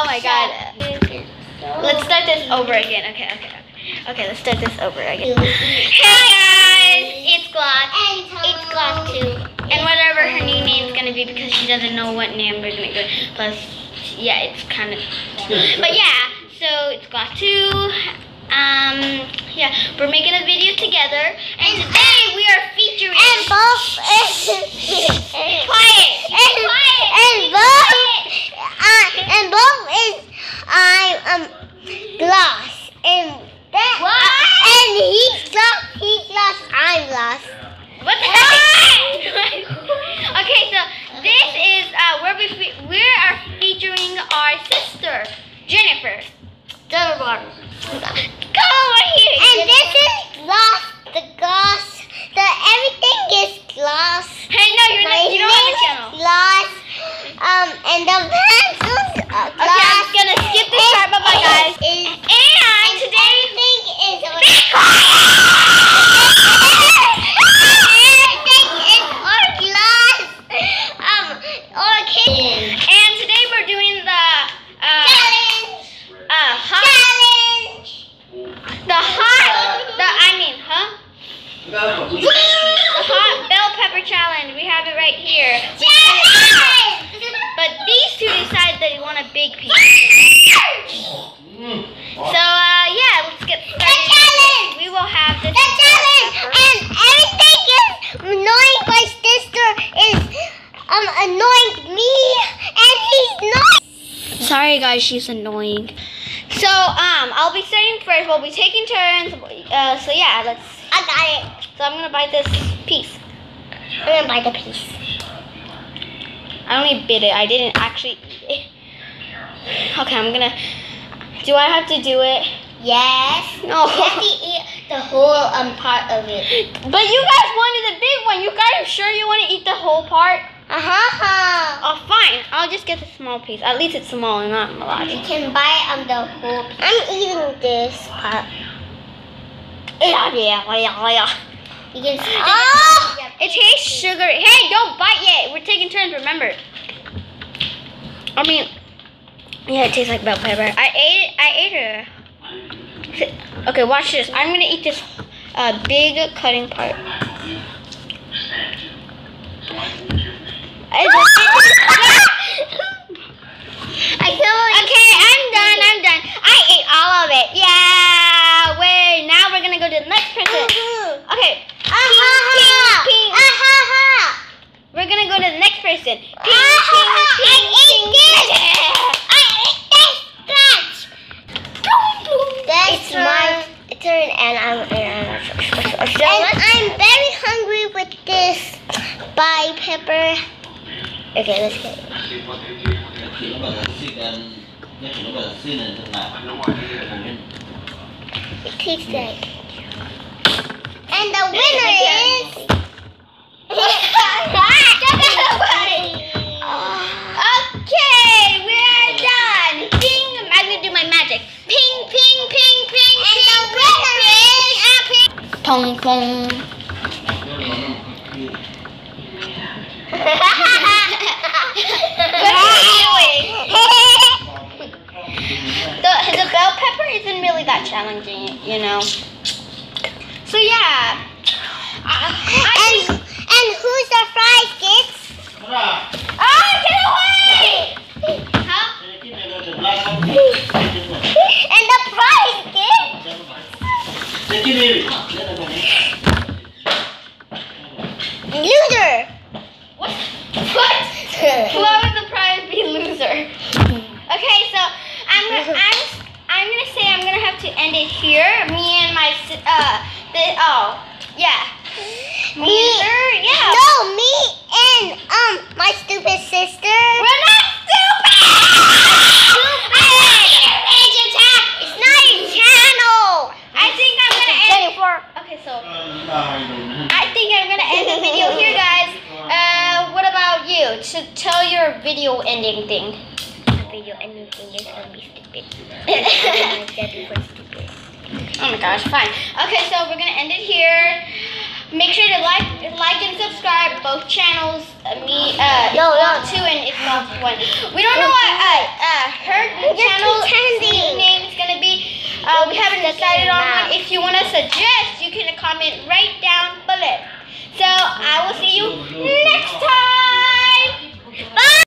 my god. Let's start this over again. Okay, let's start this over again. Hey guys, it's Gloss. It's Gloss 2. And whatever her new name is gonna be because she doesn't know what name we're gonna go. Plus, yeah, it's kind of. But yeah, so it's Gloss 2. Yeah, we're making a video together, and today we are featuring. And both is quiet. And both is Gloss. And that and he's Gloss, I'm Gloss. What the heck? Okay, so this is we are featuring our sister Jennifer. Come over here. And this is Gloss, the Gloss. Everything is Gloss. Hey, no, you don't have a channel. Gloss. And the pencils are Gloss. Okay, I'm gonna skip this part. Bye bye, guys. And today everything is And today we're doing the the hot bell pepper challenge. We have it right here. But these two decided they want a big piece. So yeah, let's get started. We will have this. The challenge, and everything is annoying. My sister is annoying me, and he's not. Sorry guys, she's annoying. So I'll be starting first. We'll be taking turns. So yeah, I got it. So I'm gonna buy this piece. I'm gonna buy the piece. I only bit it. I didn't actually eat it. Okay, I'm gonna. Do I have to do it? Yes. No. You have to eat the whole part of it. But you guys wanted the big one. You guys sure you want to eat the whole part? Oh, fine. I'll just get the small piece. At least it's small and not large. You can buy the whole piece. I'm eating this part. Yeah. You can see it tastes sugary. Hey, don't bite yet. We're taking turns, remember. I mean, yeah, it tastes like bell pepper. I ate it. Okay, watch this. I'm gonna eat this big cutting part. Okay, I'm done. I ate all of it. Yeah. Wait. Now we're gonna go to the next person. Okay. Ping. We're gonna go to the next person. That's my turn, and I'm very hungry with this bell pepper. Okay, let's get it. It tastes like. And the winner is. Okay, we are done. Ping. I'm gonna do my magic. Ping. And the winner is. Pong pong. The bell pepper isn't really that challenging, you know. So yeah. And who's the prize gets? Get away! Huh? And the prize gets? Loser. What? Why would the prize be loser? Okay, so I'm gonna have to end it here. Me and my Me and my stupid sister. We're not stupid. It's not your channel. I think I'm gonna end it for. Okay, so I think I'm gonna end the video here, guys. What about you? To tell your video ending thing. The video ending thing is gonna be stupid. Oh my gosh, fine. Okay, so we're gonna end it here. Make sure to like and subscribe both channels. Me, No, too, and it's no one. We don't know what her channel name is gonna be. We haven't decided on one. If you want to suggest, you can comment right down below. So I will see you next time. Bye.